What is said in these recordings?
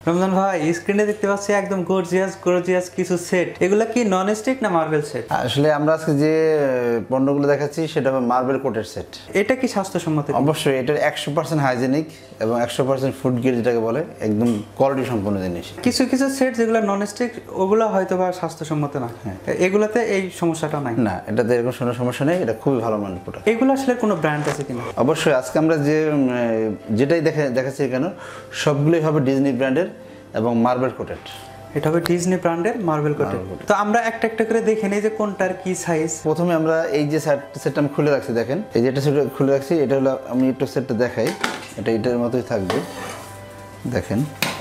রমজান ভাই স্ক্রিনে দেখতে পাচ্ছি একদম গর্জিয়াস কিছু সেট, এগুলা কি নন স্টিক না মার্বেল সেট? আসলে আমরা আজকে যে পণ্যগুলো দেখাচ্ছি সেটা হবে মার্বেল কোটেড সেট। এটা কি স্বাস্থ্যসম্মত? অবশ্যই এটা 100% হাইজেনিক এবং 100% ফুড গ্রেড যেটাকে বলে, একদম কোয়ালিটি সম্পন্ন জিনিস। কিছু সেট যেগুলো নন স্টিক ওগুলো হয়তো বা স্বাস্থ্যসম্মত না, এগুলাতে এই সমস্যাটা নাই? না, এটাতে এরকম কোনো সমস্যা নেই, এটা খুবই ভালো মানের প্রোডাক্ট। এগুলো আসলে কোনো ব্র্যান্ড আছে কিনা? অবশ্যই আজকে আমরা যেটাই দেখাচ্ছি কেন সবগুলোই হবে ডিজনি ব্র্যান্ডের এবং মার্বেল কোটেড। এটা হবে ডিজনি ব্র্যান্ডের মার্বেল কোটেড। তো আমরা একটা করে দেখে নেই যে কোনটার কি সাইজ। প্রথমে আমরা এই যে সেটটা আমি খুলে রাখছি, দেখেন এই যে এটা সেট খুলে রাখছি, এটা হলো আমি একটু সেটটা দেখাই, এটা এটার মতোই থাকবে। দেখেন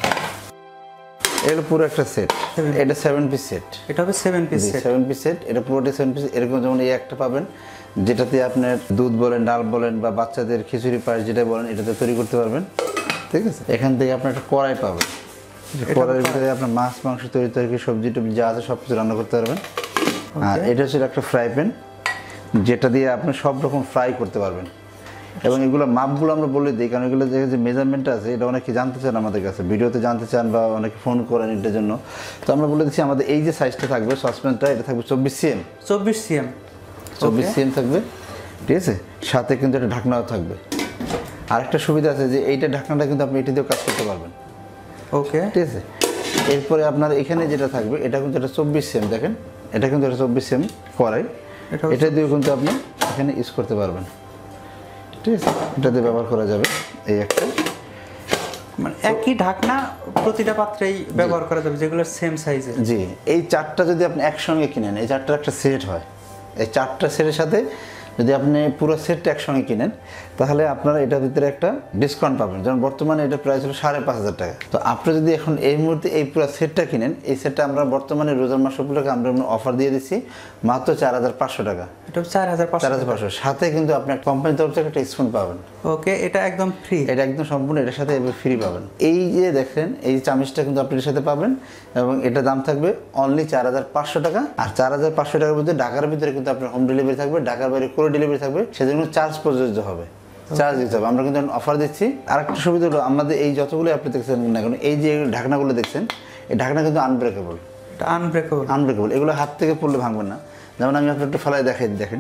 এটা পুরো একটা সেট, এটা 7 পিস সেট। এটা হবে 7 পিস সেট। 7 পিস সেট, এটা পুরোটা 7 পিস। এরকম যেমন এই একটা পাবেন যেটাতে আপনার দুধ বলেন, ডাল বলেন বা বাচ্চাদের খিচুড়ি পায়েস যেটা বলেন এটাতে তৈরি করতে পারবেন, ঠিক আছে। এখান থেকে আপনার একটা কড়াই পাবেন, কড়াইয়ের ভিতরে আপনার মাছ মাংস তৈরি সবজি টবজি যা আছে সব কিছু রান্না করতে পারবেন। আর এটা হচ্ছে একটা ফ্রাই প্যান যেটা দিয়ে আপনি সব রকম ফ্রাই করতে পারবেন। এবং এগুলো মাপগুলো আমরা বলে দিই, কারণ এগুলো যে মেজারমেন্টটা আছে এটা অনেকে জানতে চান আমাদের কাছে, ভিডিওতে জানতে চান বা অনেকে ফোন করেন এটার জন্য। তো আমরা বলে দিচ্ছি আমাদের এই যে সাইজটা থাকবে সসপ্যানটা, এটা থাকবে 24 cm। 24 cm থাকবে, ঠিক আছে। সাথে কিন্তু একটা ঢাকনাও থাকবে। আরেকটা সুবিধা আছে যে এইটা ঢাকনাটা কিন্তু আপনি এটা দিয়েও কাজ করতে পারবেন, ওকে, ঠিক আছে। এরপরে আপনার এখানে যেটা থাকবে এটা কিন্তু এটা 24 cm, দেখেন এটা কিন্তু এটা 24 cm কড়াই, এটা দিয়েও কিন্তু আপনি এখানে ইউজ করতে পারবেন, ঠিক আছে। এটা দিয়ে ব্যবহার করা যাবে। এই একটা মানে একই ঢাকনা প্রতিটা পাত্রেই ব্যবহার করা যাবে, যেগুলো সেম সাইজের। জি, এই চারটা যদি আপনি একসঙ্গে কিনেন, এই চারটার একটা সেট হয়, এই চারটা সেটের সাথে যদি আপনি পুরো সেটটা একসঙ্গে কিনেন তাহলে আপনারা এটার ভিতরে একটা ডিসকাউন্ট পাবেন। যেমন বর্তমানে এটা প্রাইস হলো 5,500 টাকা। তো আপনি যদি এখন এই মুহূর্তে এই পুরো সেটটা কিনেন, এই সেটটা আমরা বর্তমানে রোজার মাস উপলক্ষে আমরা অফার দিয়ে দিচ্ছি মাত্র 4,500 টাকা। এটা 4,500। সাথে কিন্তু আপনি কোম্পানির তরফ থেকে একটা স্পুন পাবেন, ওকে, এটা একদম ফ্রি, এটা একদম সম্পূর্ণ এটার সাথে ফ্রি পাবেন। এই যে দেখেন এই চামচটা কিন্তু আপনি এর সাথে পাবেন এবং এটা দাম থাকবে অনলি 4,500 টাকা। আর 4,500 টাকার মধ্যে ঢাকার ভিতরে কিন্তু আপনার হোম ডেলিভারি থাকবে, ঢাকার বাইরে করে ডেলিভারি থাকবে, সেজন্য চার্জ প্রযোজ্য হবে, চার্জ দিতে হবে। আমরা কিন্তু অফার দিচ্ছি। আর একটা সুবিধা হলো আমাদের এই যতগুলো আপনি দেখছেন না কেন, এই যে ঢাকনাগুলো দেখছেন এই ঢাকনা কিন্তু আনব্রেকেবল, আনব্রেকেবল, এগুলো হাত থেকে পড়লে ভাঙবে না। যেমন আমি আপনার একটু ফেলায় দেখাই, দেখেন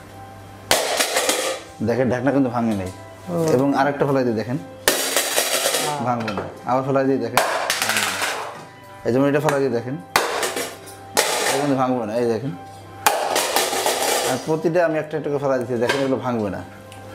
ঢাকনা কিন্তু ভাঙে নেই। এবং আরেকটা ফেলাই দিয়ে দেখেন ভাঙবে না, আবার ফেলাই দিয়ে দেখেন, এই যেমন এটা ফেলাই দিয়ে দেখেন কিন্তু ভাঙবে না, এই দেখেন। আর প্রতিটা আমি একটা ফেলাই দিচ্ছি, দেখেন এগুলো ভাঙবে না,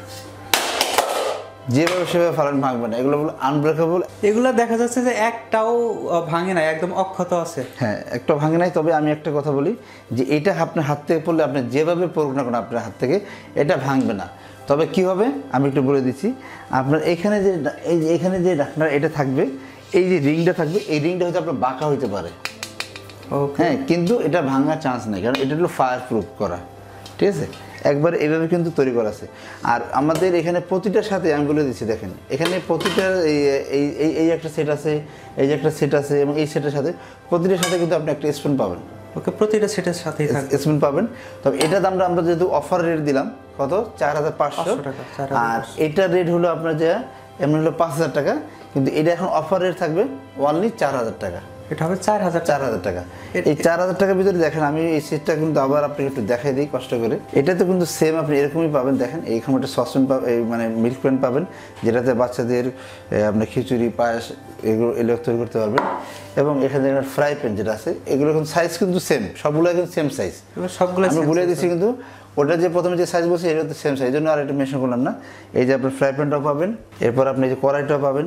যেভাবে সেভাবে ফেলান ভাঙবে না, এগুলো বলো আনব্রেকেবল। এগুলো দেখা যাচ্ছে যে একটাও ভাঙে না, একদম অক্ষত আছে। হ্যাঁ, একটা ভাঙে নাই। তবে আমি একটা কথা বলি যে এটা আপনার হাত থেকে পড়লে আপনি যেভাবে পড়ুক না কেন আপনার হাত থেকে এটা ভাঙবে না। তবে কি হবে আমি একটু বলে দিচ্ছি, আপনার এখানে যে ঢাকনা এটা থাকবে, এই যে রিংটা থাকবে, এই রিংটা হয়তো আপনার বাঁকা হইতে পারে, হ্যাঁ, কিন্তু এটা ভাঙার চান্স নেই, কারণ এটা হলো ফায়ার প্রুফ করা, ঠিক আছে। একবার এইভাবে কিন্তু তৈরি করা আছে। আর আমাদের এখানে প্রতিটার সাথে আমি বলে দিচ্ছি, দেখেন এখানে প্রতিটার এই একটা সেট আছে, এই যে একটা সেট আছে, এবং এই সেটের সাথে প্রতিটার সাথে কিন্তু আপনি একটা স্পুন পাবেন, ওকে, প্রতিটা সেটের সাথে স্পুন পাবেন। তবে এটা দামটা আমরা যেহেতু অফার রেট দিলাম কত 4,500 টাকা, আর এটার রেট হলো আপনার যে এমনি হলো 5,000 টাকা, কিন্তু এটা এখন অফার রেট থাকবে অনলি 4,000 টাকা। এটা হবে 4,000 টাকা। এই 4,000 টাকার ভিতরে দেখেন আমি এই সেটটা কিন্তু আবার আপনাকে একটু দেখাই দিই কষ্ট করে। এটাতে কিন্তু সেম আপনি এরকমই পাবেন, দেখেন এইখানে একটা সসপ্যান পাবেন, মানে মিল্ক প্যান পাবেন যেটাতে বাচ্চাদের আপনার খিচুড়ি পায়েস এগুলো তৈরি করতে পারবেন। এবং এখানে ফ্রাই প্যান যেটা আছে এগুলো কিন্তু সাইজ কিন্তু সেম, সবগুলো কিন্তু সেম সাইজ, সবগুলো আমি বলে দিচ্ছি। কিন্তু ওটা যে প্রথমে যে সাইজ বলছি এটা তো সেম সাইজ, জন্য আর এটা মেনশন করলাম না। এই যে আপনার ফ্রাই প্যানটাও পাবেন, এরপর আপনি এই যে কড়াইটাও পাবেন,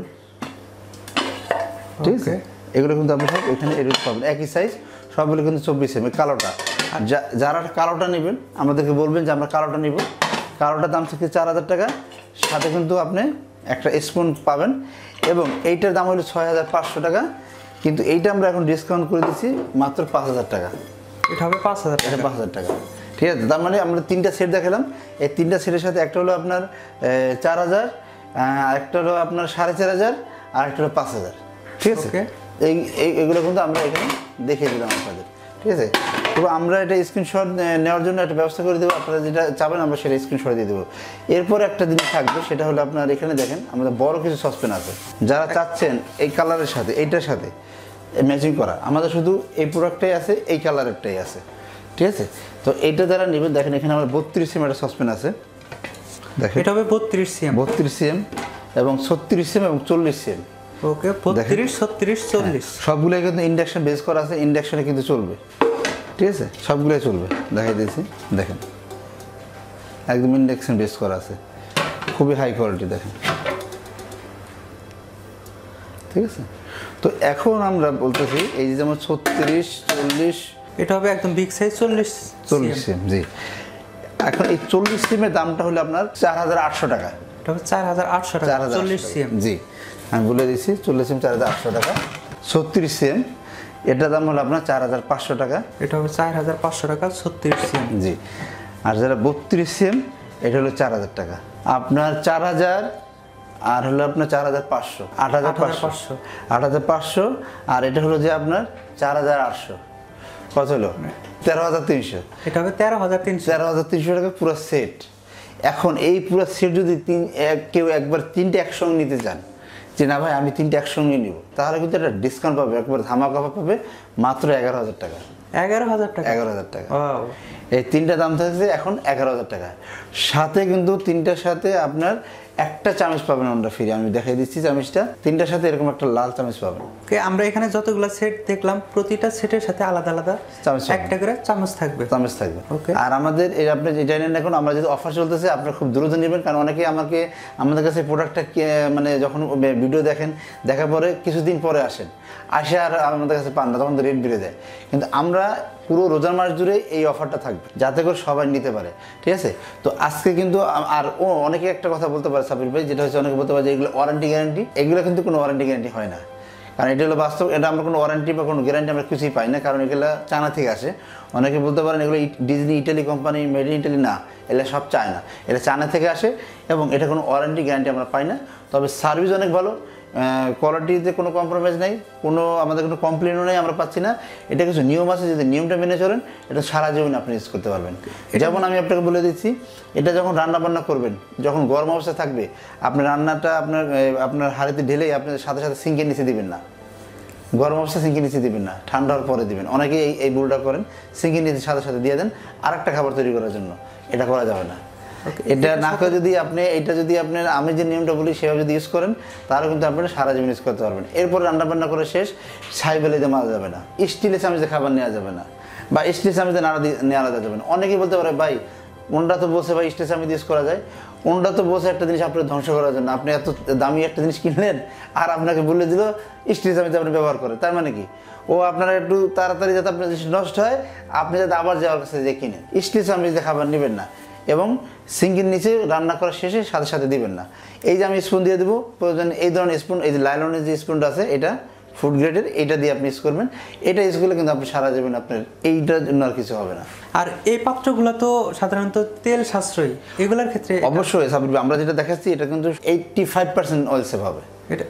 ঠিক আছে। এগুলো কিন্তু আপনি সব এখানে এরকম পাবেন, একই সাইজ, সবগুলো কিন্তু 24 cm। কালোটা যারা কালোটা নেবেন আমাদেরকে বলবেন যে আমরা কালোটা নিব। কালোটার দাম থেকে 4,000 টাকা, সাথে কিন্তু আপনি একটা স্পুন পাবেন, এবং এইটার দাম হলো 6,500 টাকা, কিন্তু এইটা আমরা এখন ডিসকাউন্ট করে দিচ্ছি মাত্র 5,000 টাকা। এটা হবে 5,000 টাকা, ঠিক আছে। তার মানে আমরা 3টা সেট দেখালাম, এই 3টা সেটের সাথে একটা হলো আপনার 4,000, একটা হলো আপনার 4,500, আর একটা হলো 5,000, ঠিক আছে। এগুলো কিন্তু আমরা এখানে দেখিয়ে দিলাম আপনাদের। ঠিক আছে। তবে আমরা এটা স্ক্রিনশট নেওয়ার জন্য একটা ব্যবস্থা করে দেবো, আপনারা যেটা চাবেন আমরা সেটা স্ক্রিনশট দিয়ে দেবো। এরপর একটা জিনিস থাকবে, সেটা হলো আপনার এখানে দেখেন আমাদের বড় কিছু সসপ্যান আছে, যারা চাচ্ছেন এই কালারের সাথে এইটার সাথে ম্যাচিং করা, আমাদের শুধু এই প্রোডাক্টটাই আছে, এই কালারেরটাই আছে, ঠিক আছে। তো এইটা যারা নেবেন দেখেন এখানে আমার 32 সিএম একটা সসপ্যান আছে, দেখেন এটা হবে 32 সিএম, 32 সিএম এবং 36 সিএম এবং 40 সিএম। ওকে 32 36 40 সবগুলোই কিন্তু ইন্ডাকশন বেস করা আছে, ইন্ডাকশনে কিন্তু চলবে, ঠিক আছে, সবগুলোই চলবে। দেখাই দিয়েছি, দেখেন একদম ইন্ডাকশন বেস করা আছে, খুবই হাই কোয়ালিটি, দেখেন, ঠিক আছে। তো এখন আমরা বলতেছি এই যে যেমন 36 40, এটা হবে একদম বিগ সাইজ 40 সিএম, জি। এখন এই 40 সিএমের দামটা হলো আপনার 4800 টাকা। এটা হবে 4800 টাকা 40 সিএম, জি আমি বলে দিচ্ছি, 40 সিএম 4800 টাকা। 36 সিএম এটার দাম হলো আপনার 4500 টাকা, এটা হবে 4500 টাকা 36 সিএম, জি। আর যারা 32 সিএম এটা হলো 4000 টাকা, আপনার 4000 আর হলো আপনার 4500, 8500, 8500 আর এটা হলো যে আপনার 4800, কত হলো 13300। এটা হবে 13300 টাকা পুরো সেট। এখন এই পুরো সেট যদি কেউ একবার তিনটে একসঙ্গে নিতে চান, যে না ভাই আমি তিনটে একসঙ্গে নিব, তাহলে কিন্তু একটা ডিসকাউন্ট পাবে, একবার ধামাকা পাবে মাত্র 11000 টাকা। 11000 টাকা 11000 টাকা। ওয়াও, এই তিনটা দাম থাকছে এখন 11000 টাকা। সাথে কিন্তু তিনটার সাথে আপনার একটা চামচ পাবেন আমরা ফ্রি, আমি দেখাই দিচ্ছি চামচটা, তিনটার সাথে এরকম একটা লাল চামচ পাবেন। ওকে আমরা এখানে যতগুলো সেট দেখলাম প্রতিটা সেটের সাথে আলাদা আলাদা চামচ একটা করে চামচ থাকবে, চামচ থাকবে। ওকে। আর আমাদের এই আপনি যেটা নেন এখন, আমরা যদি অফার চলতেছে আপনারা খুব দ্রুত নেবেন, কারণ অনেকেই আমাদের কাছে প্রোডাক্টটা মানে যখন ভিডিও দেখেন, দেখার পরে কিছুদিন পরে আসে আর আমাদের কাছে পান না, তখন তো রেট বেড়ে যায়। কিন্তু আমরা পুরো রোজার মাস জুড়ে এই অফারটা থাকবে, যাতে করে সবাই নিতে পারে, ঠিক আছে। তো আজকে কিন্তু আর অনেকে একটা কথা বলতে পারে সাবির ভাই, যেটা হচ্ছে অনেকে বলতে পারে যে এগুলো ওয়ারেন্টি গ্যারান্টি, এগুলো কিন্তু কোনো ওয়ারেন্টি গ্যারান্টি হয় না, কারণ এটা হলো বাস্তব, এটা আমরা কোনো ওয়ারেন্টি বা কোনো গ্যারান্টি আমরা কিছুই পাই না, কারণ এগুলো চায়না থেকে আসে। অনেকে বলতে পারেন এগুলো Disney Italy company, made in Italy, না, এগুলো সব চায়না, এটা চায়না থেকে আসে এবং এটা কোনো ওয়ারেন্টি গ্যারান্টি আমরা পাই না। তবে সার্ভিস অনেক ভালো, কোয়ালিটিতে কোনো কম্প্রোমাইজ নেই, আমাদের কোনো কমপ্লেনও নেই, আমরা পাচ্ছি না। এটা কিছু নিয়ম আছে, যদি নিয়মটা মেনে চলেন এটা সারা জীবন আপনি ইউজ করতে পারবেন। যেমন আমি আপনাকে বলে দিচ্ছি, এটা যখন রান্না বান্না করবেন, যখন গরম অবস্থা থাকবে, আপনি রান্নাটা আপনার হাঁড়িতে ঢেলেই আপনি সাথে সাথে সিঙ্কের নিচে দিবেন না, গরম অবস্থা সিঙ্কের নিচে দিবেন না, ঠান্ডা হওয়ার পরে দিবেন। অনেকে এই ভুলটা করেন, সিঙ্কের নিচে সাথে সাথে দিয়ে দেন আরেকটা খাবার তৈরি করার জন্য, এটা করা যাবে না। এটা না করে যদি আপনার আমি যে নিয়মটা বলি সেভাবে যদি ইউজ করেন, তাহলে কিন্তু আপনারা সারা জীবন ইউজ করতে পারবেন। এরপর রান্নাবান্না করে শেষ, ছাই বেলিতে মারা যাবে না, স্টিলের চামচে খাবার নেওয়া যাবে না, বা স্টিলের চামচে নেওয়া যাবে না। অনেকেই বলতে পারে ভাই ওনটা তো বসে ভাই স্টিলের চামচ ইউজ করা যায়, ওনটা তো বসে একটা জিনিস আপনার ধ্বংস করার জন্য, আপনি এত দামি একটা জিনিস কিনলেন আর আপনাকে বলে দিল স্টিলের চামচ আপনি ব্যবহার করেন, তার মানে কি ও আপনারা একটু তাড়াতাড়ি যাতে আপনার জিনিস নষ্ট হয়, আপনি যাতে আবার যাওয়ার কাছে যে কিনেন। স্টিলের চামচে খাবার নেবেন না এবং সিঙ্কের নিচে রান্না করার শেষে সাথে সাথে দিবেন না। এই যে আমি স্পুন দিয়ে দেবো, প্রয়োজন এই ধরনের স্পুন, এই যে লাইলনের যে স্পুনটা আছে এটা ফুড গ্রেডের, এইটা দিয়ে আপনি ইউজ করবেন। এটা ইউজ করলে কিন্তু আপনি সারা যাবেন, আপনার এইটার জন্য আর কিছু হবে না। আর এই পাত্রগুলো তো সাধারণত তেল সাশ্রয়ী, এগুলোর ক্ষেত্রে অবশ্যই সাবির ভাই, আমরা যেটা দেখাচ্ছি এটা কিন্তু 85% অয়েল সেভ হবে, এটা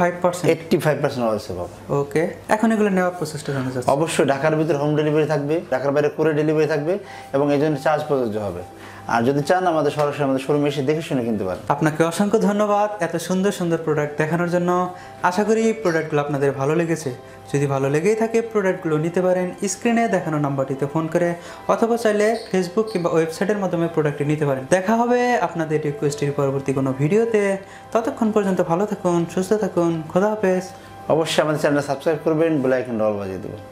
85% অয়েল সেভ হবে। ওকে, এখন এগুলো নেওয়ার প্রসেসটা জানা যাচ্ছে। অবশ্যই ঢাকার ভিতরে হোম ডেলিভারি থাকবে, ঢাকার বাইরে করে ডেলিভারি থাকবে এবং এই জন্য চার্জ প্রযোজ্য হবে। আর যদি চান আমাদের সরাসরি আমাদের শোরুমে এসে দেখে শুনে কিনতে পারেন। আপনাকে অসংখ্য ধন্যবাদ এত সুন্দর সুন্দর প্রোডাক্ট দেখানোর জন্য। আশা করি প্রোডাক্টগুলো আপনাদের ভালো লেগেছে। যদি ভালো লেগেই থাকে প্রোডাক্টগুলো নিতে পারেন স্ক্রিনে দেখানো নাম্বারটিতে ফোন করে, অথবা চাইলে ফেসবুক কিংবা ওয়েবসাইটের মাধ্যমে প্রোডাক্টটি নিতে পারেন। দেখা হবে আপনাদের রিকোয়েস্টের পরবর্তী কোনো ভিডিওতে। ততক্ষণ পর্যন্ত ভালো থাকুন, সুস্থ থাকুন, খোদা হাফেজ। অবশ্যই আমাদের চ্যানেল সাবস্ক্রাইব করবেন, বেল আইকনটা অল বাজিয়ে দেবেন।